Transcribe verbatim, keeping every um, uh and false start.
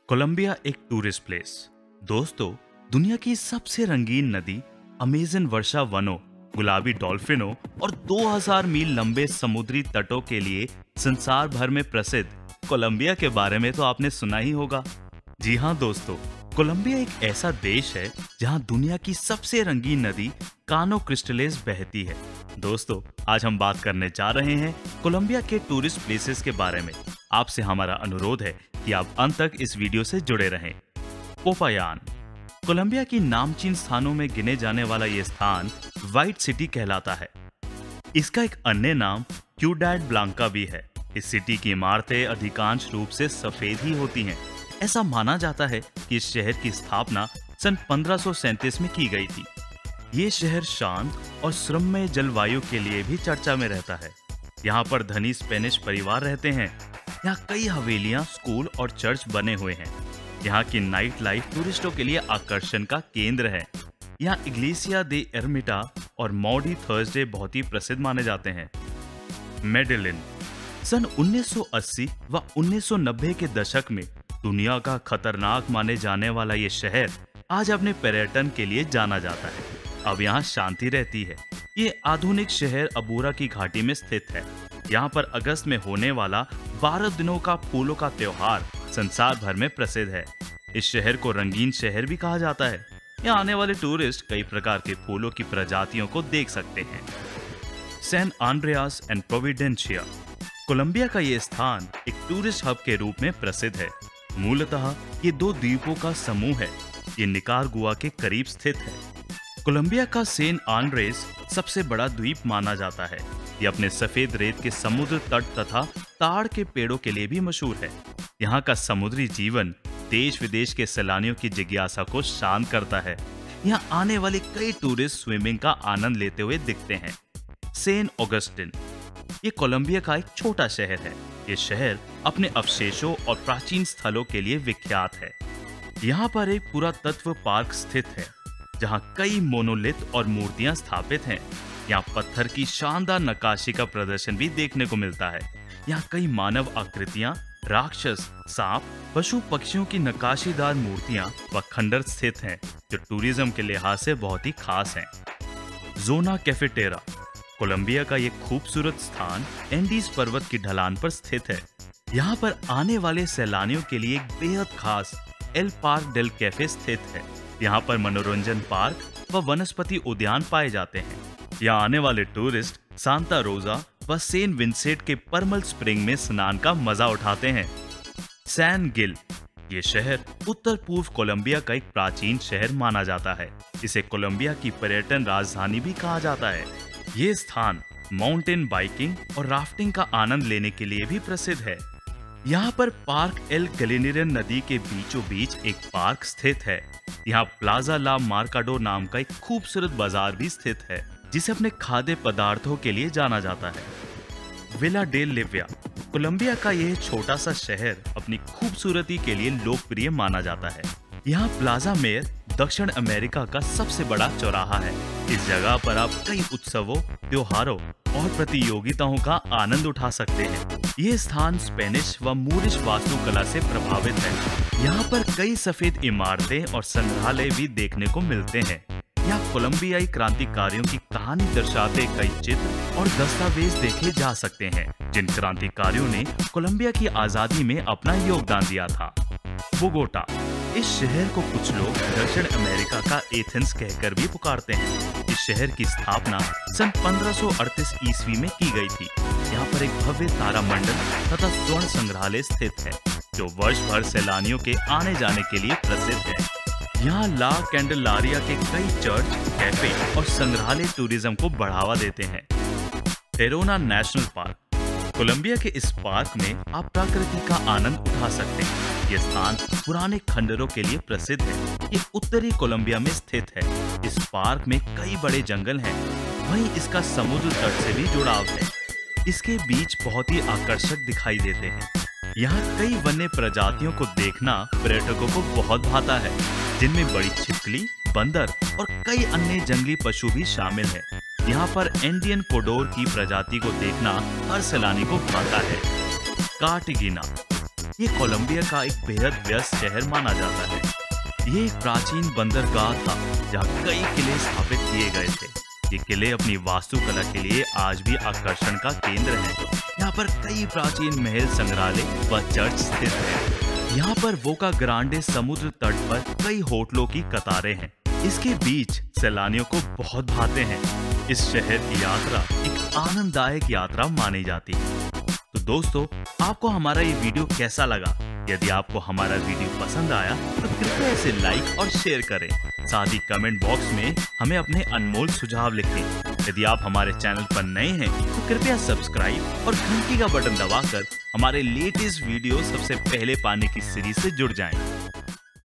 Colombia एक tourist place. दोस्तों, दुनिया की सबसे रंगीन नदी, अमेजन वर्षा वनों, गुलाबी डॉल्फिनों और दो हज़ार मील लंबे समुद्री तटों के लिए संसार भर में प्रसिद्ध कोलंबिया के बारे में तो आपने सुना ही होगा। जी हाँ दोस्तों, कोलंबिया एक ऐसा देश है जहाँ दुनिया की सबसे रंगीन नदी कानो क्रिस्टलेस बहती है। दोस्तों, आज हम बात करने जा रहे हैं कोलंबिया के टूरिस्ट प्लेसेस के बारे में। आपसे हमारा अनुरोध है कि आप अंत तक इस वीडियो से जुड़े रहें। पोपायान, कोलंबिया की नामचीन स्थानों में गिने जाने वाला ये स्थान व्हाइट सिटी कहलाता है। इसका एक अन्य नाम क्यूडैड ब्लांका भी है। इस सिटी की इमारतें अधिकांश रूप से सफेद ही होती हैं। ऐसा माना जाता है कि इस शहर की स्थापना सन पंद्रह सौ सैंतीस में की गई थी। ये शहर शांत और श्रममय जलवायु के लिए भी चर्चा में रहता है। यहाँ पर धनी स्पेनिश परिवार रहते हैं। यहाँ कई हवेलियां, स्कूल और चर्च बने हुए हैं। यहाँ की नाइट लाइफ टूरिस्टों के लिए आकर्षण का केंद्र है। यहाँ इग्लेसिया दे एर्मिटा और मॉडी थर्सडे बहुत ही प्रसिद्ध माने जाते हैं। मेडेलिन, सन उन्नीस सौ अस्सी व उन्नीस सौ नब्बे के दशक में दुनिया का खतरनाक माने जाने वाला ये शहर आज अपने पर्यटन के लिए जाना जाता है। अब यहाँ शांति रहती है। ये आधुनिक शहर अबूरा की घाटी में स्थित है। यहाँ पर अगस्त में होने वाला बारह दिनों का फूलों का त्योहार संसार भर में प्रसिद्ध है। इस शहर को रंगीन शहर भी कहा जाता है। यहाँ आने वाले टूरिस्ट कई प्रकार के फूलों की प्रजातियों को देख सकते हैं। San Andreas and Providencia, Colombia का ये स्थान एक टूरिस्ट हब के रूप में प्रसिद्ध है। मूलतः ये दो द्वीपों का समूह है। ये निकारागुआ के करीब स्थित है। कोलंबिया का सेन आंड्रेस सबसे बड़ा द्वीप माना जाता है। ये अपने सफेद रेत के समुद्र तट तथा ताड़ के पेड़ों के लिए भी मशहूर है। यहाँ का समुद्री जीवन देश विदेश के सैलानियों की जिज्ञासा को शांत करता है। यहाँ आने वाले कई टूरिस्ट स्विमिंग का आनंद लेते हुए दिखते हैं। सेन ऑगस्टिन, ये कोलंबिया का एक छोटा शहर है। ये शहर अपने अवशेषों और प्राचीन स्थलों के लिए विख्यात है। यहाँ पर एक पुरातत्व पार्क स्थित है जहाँ कई मोनोलिथ और मूर्तियां स्थापित हैं। यहाँ पत्थर की शानदार नक्काशी का प्रदर्शन भी देखने को मिलता है। यहाँ कई मानव आकृतियां, राक्षस, सांप, पशु पक्षियों की नक्काशीदार मूर्तियां व खंडर स्थित हैं जो टूरिज्म के लिहाज से बहुत ही खास हैं। जोना कैफेटेरा, कोलंबिया का ये खूबसूरत स्थान एंडीज पर्वत की ढलान पर स्थित है। यहाँ पर आने वाले सैलानियों के लिए एक बेहद खास एल पार्क डेल कैफे स्थित है। यहाँ पर मनोरंजन पार्क व वनस्पति उद्यान पाए जाते हैं। यहाँ आने वाले टूरिस्ट सांता रोजा व सेन विंसेंट के परमल स्प्रिंग में स्नान का मजा उठाते हैं। सैन गिल, ये शहर उत्तर पूर्व कोलंबिया का एक प्राचीन शहर माना जाता है। इसे कोलंबिया की पर्यटन राजधानी भी कहा जाता है। ये स्थान माउंटेन बाइकिंग और राफ्टिंग का आनंद लेने के लिए भी प्रसिद्ध है। यहाँ पर पार्क एल गलेनिरन नदी के बीचों बीच एक पार्क स्थित है। यहाँ प्लाजा ला मार्काडो नाम का एक खूबसूरत बाजार भी स्थित है जिसे अपने खाद्य पदार्थों के लिए जाना जाता है। विला डेल लिविया, कोलंबिया का यह छोटा सा शहर अपनी खूबसूरती के लिए लोकप्रिय माना जाता है। यहाँ प्लाजा मेयर दक्षिण अमेरिका का सबसे बड़ा चौराहा है। इस जगह पर आप कई उत्सवों, त्योहारों और प्रतियोगिताओं का आनंद उठा सकते हैं। ये स्थान स्पेनिश व मूरिश वास्तुकला से प्रभावित है। यहाँ पर कई सफेद इमारतें और संग्रहालय भी देखने को मिलते हैं। यहाँ कोलंबियाई क्रांतिकारियों की कहानी दर्शाते कई चित्र और दस्तावेज देखे जा सकते हैं जिन क्रांतिकारियों ने कोलंबिया की आजादी में अपना योगदान दिया था। बोगोटा, इस शहर को कुछ लोग दक्षिण अमेरिका का एथेंस कहकर भी पुकारते हैं। इस शहर की स्थापना सन पंद्रह सौ अड़तीस ईस्वी में की गई थी। यहाँ पर एक भव्य तारामंडल तथा स्वर्ण संग्रहालय स्थित है जो वर्ष भर सैलानियों के आने जाने के लिए प्रसिद्ध है। यहाँ ला कैंडेलारिया के कई चर्च, कैफे और संग्रहालय टूरिज्म को बढ़ावा देते हैं। टेरोना नेशनल पार्क, कोलंबिया के इस पार्क में आप प्रकृति का आनंद उठा सकते हैं। यह स्थान पुराने खंडरों के लिए प्रसिद्ध है। ये उत्तरी कोलंबिया में स्थित है। इस पार्क में कई बड़े जंगल हैं। वहीं इसका समुद्र तट से भी जुड़ाव है। इसके बीच बहुत ही आकर्षक दिखाई देते हैं। यहाँ कई वन्य प्रजातियों को देखना पर्यटकों को बहुत भाता है, जिनमें बड़ी छिपकली, बंदर और कई अन्य जंगली पशु भी शामिल हैं। यहाँ पर इंडियन कोडोर की प्रजाति को देखना हर सैलानी को भाता है। कार्टागेना, ये कोलंबिया का एक बेहद व्यस्त शहर माना जाता है। ये एक प्राचीन बंदरगाह था जहाँ कई किले स्थापित किए गए थे। ये किले अपनी वास्तुकला के लिए आज भी आकर्षण का केंद्र हैं। यहाँ पर कई प्राचीन महल, संग्रहालय व चर्च स्थित हैं। यहाँ पर बोका ग्रांडे समुद्र तट पर कई होटलों की कतारें हैं। इसके बीच सैलानियों को बहुत भाते हैं। इस शहर की यात्रा एक आनंददायक यात्रा मानी जाती है। तो दोस्तों, आपको हमारा ये वीडियो कैसा लगा? यदि आपको हमारा वीडियो पसंद आया तो कृपया इसे लाइक और शेयर करें। साथ ही कमेंट बॉक्स में हमें अपने अनमोल सुझाव लिखें। यदि आप हमारे चैनल पर नए हैं तो कृपया सब्सक्राइब और घंटी का बटन दबाकर हमारे लेटेस्ट वीडियो सबसे पहले पाने की सीरीज से जुड़ जाएं।